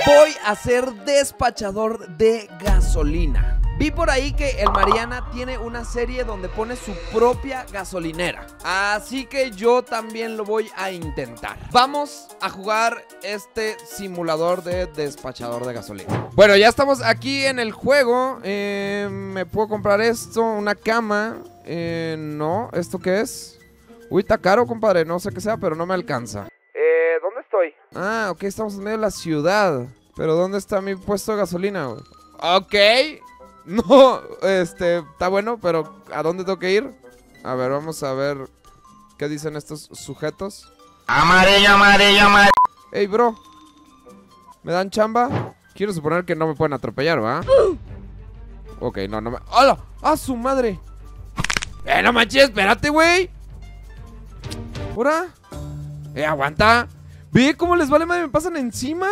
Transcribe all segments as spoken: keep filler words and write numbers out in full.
voy a ser despachador de gasolina. Vi por ahí que el Mariana tiene una serie donde pone su propia gasolinera, así que yo también lo voy a intentar. Vamos a jugar este simulador de despachador de gasolina. Bueno, ya estamos aquí en el juego. eh, Me puedo comprar esto, una cama. eh, No, ¿esto qué es? Uy, está caro, compadre, no sé qué sea, pero no me alcanza. Eh, ¿dónde estoy? Ah, ok, estamos en medio de la ciudad. Pero ¿dónde está mi puesto de gasolina, güey? Ok. No, este, está bueno, pero ¿a dónde tengo que ir? A ver, vamos a ver qué dicen estos sujetos. Amarillo, amarillo, amarillo. Ey, bro, ¿me dan chamba? Quiero suponer que no me pueden atropellar, ¿va? Ok, no, no me... ¡Hola! ¡Ah, su madre! ¡Eh, no manches! ¡Espérate, güey! ¿Ahora? ¡Eh, aguanta! ¿Ve cómo les vale madre? ¿Me pasan encima?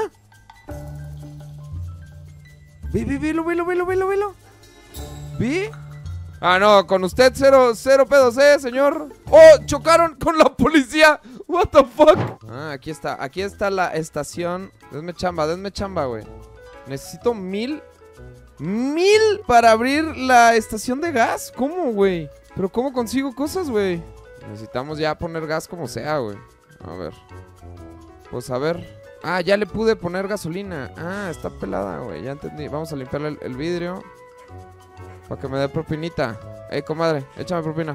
Ve, ve, velo, velo, velo, velo, velo. ¿Ve? Ah, no, con usted cero, cero pedos, ¿eh, señor? ¡Oh, chocaron con la policía! What the fuck. Ah, aquí está, aquí está la estación. Denme chamba, denme chamba, güey. Necesito mil Mil para abrir la estación de gas. ¿Cómo, güey? ¿Pero cómo consigo cosas, güey? Necesitamos ya poner gas como sea, güey. A ver. Pues a ver. Ah, ya le pude poner gasolina. Ah, está pelada, güey, ya entendí. Vamos a limpiarle el, el vidrio para que me dé propinita. Ey, comadre, échame propina.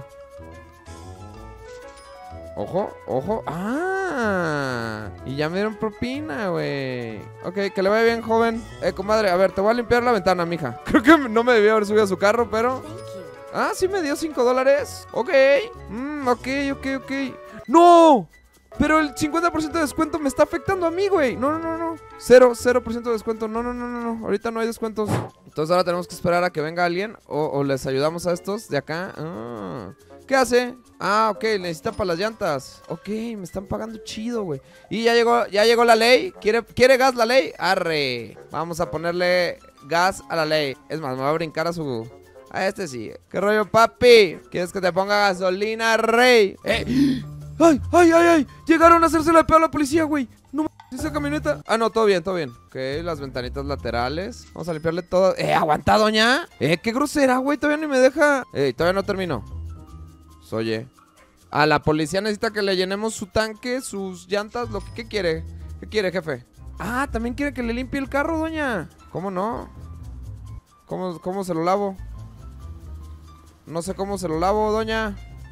Ojo, ojo. Ah, y ya me dieron propina, güey. Ok, que le vaya bien, joven. Eh, comadre, a ver, te voy a limpiar la ventana, mija. Creo que no me debía haber subido a su carro, pero... Ah, sí me dio cinco dólares. Ok, mm, ok, ok, ok. ¡No! Pero el cincuenta por ciento de descuento me está afectando a mí, güey. No, no, no, no. Cero, cero por ciento de descuento. No, no, no, no, no. Ahorita no hay descuentos. Entonces ahora tenemos que esperar a que venga alguien. O, o les ayudamos a estos de acá. Ah. ¿Qué hace? Ah, ok, necesita para las llantas. Ok, me están pagando chido, güey. Y ya llegó, ya llegó la ley. ¿Quiere, ¿Quiere gas la ley? Arre. Vamos a ponerle gas a la ley. Es más, me va a brincar a su... A este sí. ¿Qué rollo, papi? ¿Quieres que te ponga gasolina, rey? ¡Eh! ¡Ay, ay, ay, ay! Llegaron a hacerse la peor a la policía, güey. No m***, esa camioneta. Ah, no, todo bien, todo bien. Ok, las ventanitas laterales. Vamos a limpiarle todo. ¡Eh, aguanta, doña! ¡Eh, qué grosera, güey! Todavía ni me deja. ¡Eh, todavía no termino! Oye. Ah, la policía necesita que le llenemos su tanque, sus llantas, lo que ¿qué quiere? ¿Qué quiere, jefe? Ah, también quiere que le limpie el carro, doña. ¿Cómo no? ¿Cómo, cómo se lo lavo? No sé cómo se lo lavo, doña.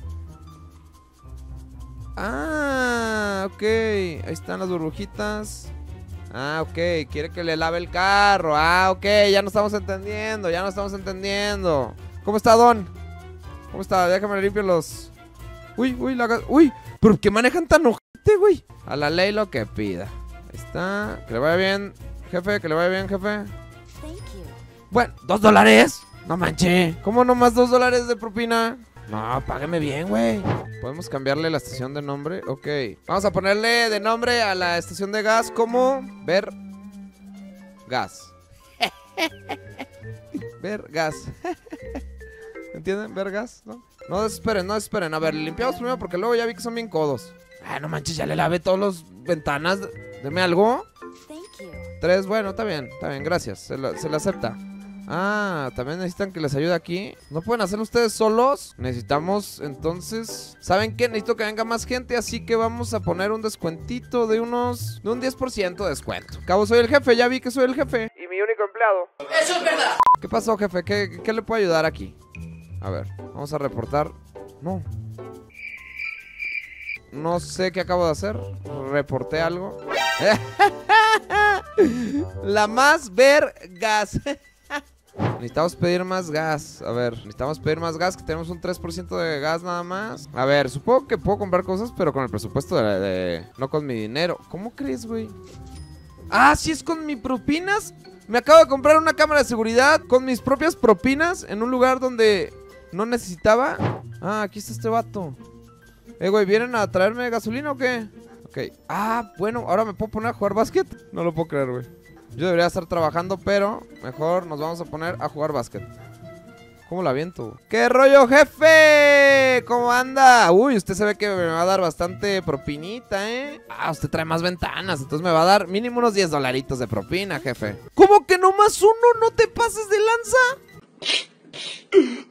Ah, ok. Ahí están las burbujitas. Ah, ok. Quiere que le lave el carro. Ah, ok. Ya no estamos entendiendo. Ya no estamos entendiendo. ¿Cómo está, don? ¿Cómo está? Déjame limpio los... Uy, uy, la gas... Uy, ¿pero qué manejan tan ojete, güey? A la ley lo que pida. Ahí está. Que le vaya bien, jefe. Que le vaya bien, jefe. Bueno, ¿dos dólares? No manche. ¿Cómo nomás dos dólares de propina? No, págueme bien, güey. ¿Podemos cambiarle la estación de nombre? Ok. Vamos a ponerle de nombre a la estación de gas como... Ver... Gas. Ver gas. ¿Entienden? Ver gas, ¿no? No desesperen, no desesperen. A ver, limpiamos primero porque luego ya vi que son bien codos. Ah, no manches, ya le lavé todas las ventanas. Deme algo. Tres, bueno, está bien, está bien, gracias. Se le se acepta. Ah, también necesitan que les ayude aquí. ¿No pueden hacerlo ustedes solos? Necesitamos, entonces... ¿Saben qué? Necesito que venga más gente, así que vamos a poner un descuentito de unos... De un diez por ciento de descuento. Cabo, soy el jefe, ya vi que soy el jefe. Y mi único empleado. ¡Eso es verdad! ¿Qué pasó, jefe? ¿Qué, qué le puedo ayudar aquí? A ver, vamos a reportar... No. No sé qué acabo de hacer. Reporté algo. La más vergas. Necesitamos pedir más gas. A ver, necesitamos pedir más gas, que tenemos un tres por ciento de gas nada más. A ver, supongo que puedo comprar cosas, pero con el presupuesto de... de no con mi dinero. ¿Cómo crees, güey? Ah, sí es con mis propinas. Me acabo de comprar una cámara de seguridad con mis propias propinas en un lugar donde no necesitaba. Ah, aquí está este vato. Eh, güey, ¿vienen a traerme gasolina o qué? Ok. Ah, bueno, ahora me puedo poner a jugar básquet. No lo puedo creer, güey. Yo debería estar trabajando, pero mejor nos vamos a poner a jugar básquet. ¿Cómo la aviento? ¿Qué rollo, jefe? ¿Cómo anda? Uy, usted se ve que me va a dar bastante propinita, ¿eh? Ah, usted trae más ventanas, entonces me va a dar mínimo unos diez dolaritos de propina, jefe. ¿Cómo que nomás uno? ¿No te pases de lanza?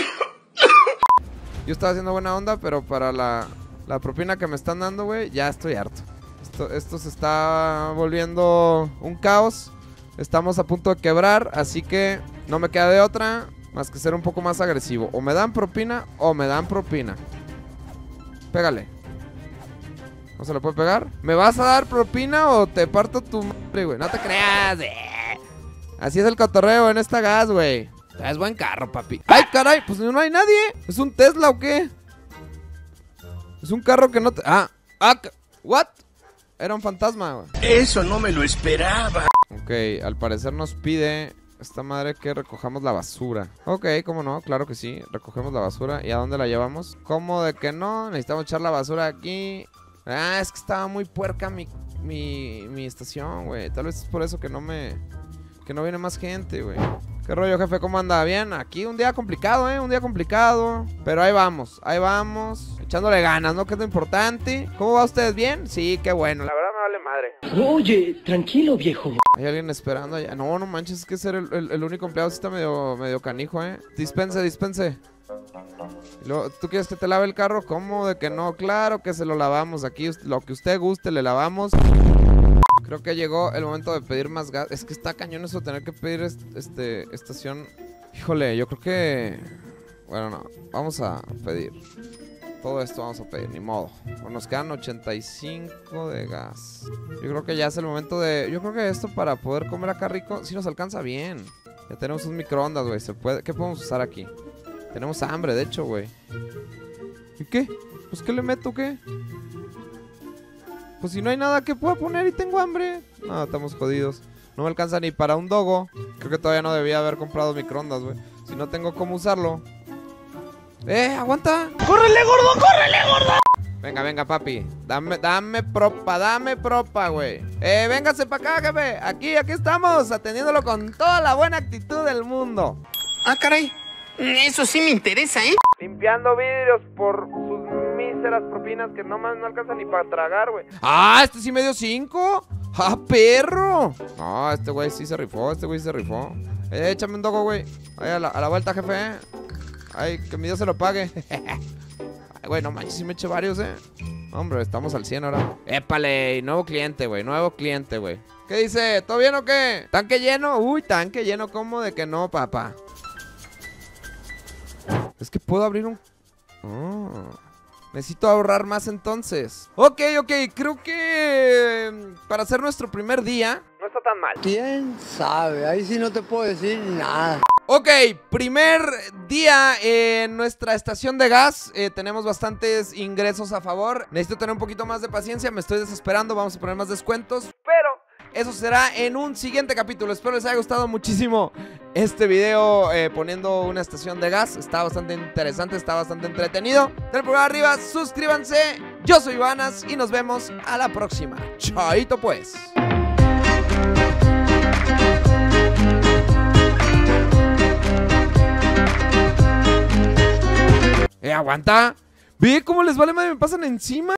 Yo estaba haciendo buena onda, pero para la, la propina que me están dando, güey, ya estoy harto. Esto, esto se está volviendo un caos. Estamos a punto de quebrar, así que no me queda de otra más que ser un poco más agresivo. O me dan propina o me dan propina. Pégale. ¿No se le puede pegar? ¿Me vas a dar propina o te parto tu madre, güey? No te creas. Eh. Así es el cotorreo en esta gas, güey. Es buen carro, papi. ¡Ay, caray! Pues no hay nadie. ¿Es un Tesla o qué? Es un carro que no te... Ah, ah, ¿what? Era un fantasma, güey. Eso no me lo esperaba. Ok, al parecer nos pide esta madre que recojamos la basura. Ok, cómo no, claro que sí. Recogemos la basura. ¿Y a dónde la llevamos? ¿Cómo de que no? Necesitamos echar la basura aquí. Ah, es que estaba muy puerca mi, mi, mi estación, güey. Tal vez es por eso que no me... Que no viene más gente, güey. ¿Qué rollo, jefe? ¿Cómo anda? Bien, aquí un día complicado, ¿eh? Un día complicado. Pero ahí vamos, ahí vamos. Echándole ganas, ¿no? Que es lo importante. ¿Cómo va usted? ¿Bien? Sí, qué bueno. La verdad me vale madre. Oye, tranquilo, viejo. Hay alguien esperando allá. No, no manches, es que ser el, el, el único empleado sí está medio, medio canijo, ¿eh? Dispense, dispense. Y luego, ¿tú quieres que te lave el carro? ¿Cómo de que no? Claro que se lo lavamos. Aquí lo que usted guste le lavamos. Creo que llegó el momento de pedir más gas. Es que está cañón eso, tener que pedir est este estación. Híjole, yo creo que... Bueno, no, vamos a pedir. Todo esto vamos a pedir, ni modo. Bueno, nos quedan ochenta y cinco de gas. Yo creo que ya es el momento de... Yo creo que esto para poder comer acá rico sí nos alcanza bien. Ya tenemos un microondas, güey. ¿Se puede? ¿Qué podemos usar aquí? Tenemos hambre, de hecho, güey. ¿Y qué? Pues ¿qué le meto, qué? Pues si no hay nada que pueda poner y tengo hambre. No, estamos jodidos. No me alcanza ni para un dogo. Creo que todavía no debía haber comprado microondas, güey. Si no tengo cómo usarlo. ¡Eh, aguanta! ¡Córrele, gordo, córrele, gordo! Venga, venga, papi. Dame, dame propa, dame propa, güey. Eh, véngase para acá, jefe. Aquí, aquí estamos, atendiéndolo con toda la buena actitud del mundo. Ah, caray. Eso sí me interesa, ¿eh? Limpiando vidrios por sus míseras propinas que no más no alcanzan ni para tragar, güey. ¡Ah! ¿Este sí me dio cinco? ¡Ah, perro! No, este güey sí se rifó, este güey se rifó. Eh, échame un dogo, güey. Ahí a la, a la vuelta, jefe, eh. Ay, que mi Dios se lo pague. Ay, güey, no manches, sí me eché varios, eh. Hombre, estamos al cien ahora. Épale, nuevo cliente, güey, nuevo cliente, güey. ¿Qué dice? ¿Todo bien o qué? ¿Tanque lleno? Uy, tanque lleno, ¿cómo de que no, papá? Es que puedo abrir un... Oh. Necesito ahorrar más entonces. Ok, ok, creo que... Para hacer nuestro primer día... No está tan mal. ¿Quién sabe? Ahí sí no te puedo decir nada. Ok, primer día en nuestra estación de gas. eh, Tenemos bastantes ingresos a favor. Necesito tener un poquito más de paciencia. Me estoy desesperando, vamos a poner más descuentos. Pero... eso será en un siguiente capítulo. Espero les haya gustado muchísimo este video eh, poniendo una estación de gas. Está bastante interesante, está bastante entretenido. Denle pulgar arriba, suscríbanse. Yo soy Ivanas y nos vemos a la próxima. Chaito pues. Eh, aguanta. Ve cómo les vale madre, me pasan encima.